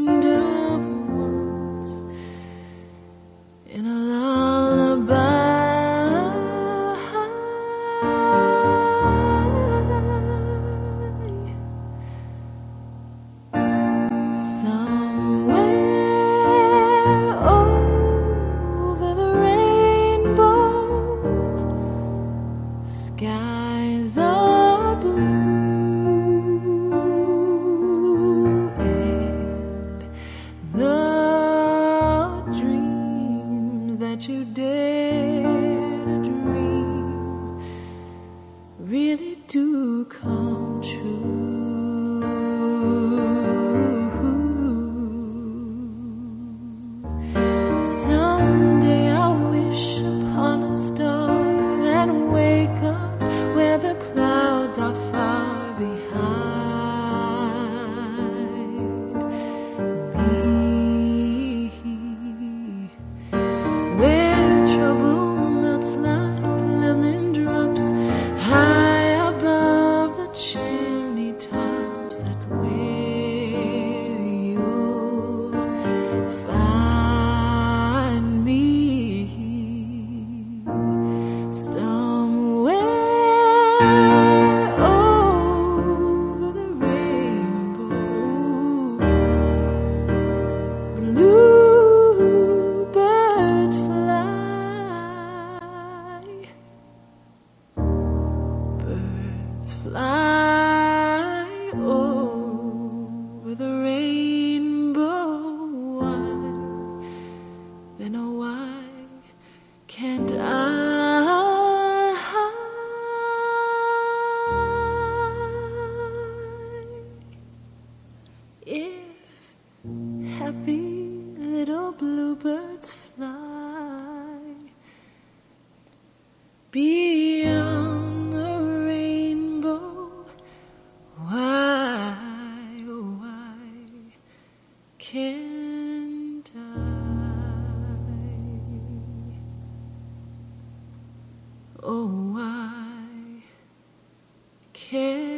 dreamed of once in a lullaby. Somewhere over the rainbow, skies are blue, and the dreams that you dare to dream really do come true. Someday I'll wish upon a star and wake up where the clouds are far behind me, where trouble melts like lemon drops high above the chimney tops. That's where you'll find me. Somewhere over the rainbow, bluebirds fly, birds fly over the rainbow. Why, then oh why can't I? If happy little bluebirds fly beyond the rainbow, why, oh why can't I? Oh, why can't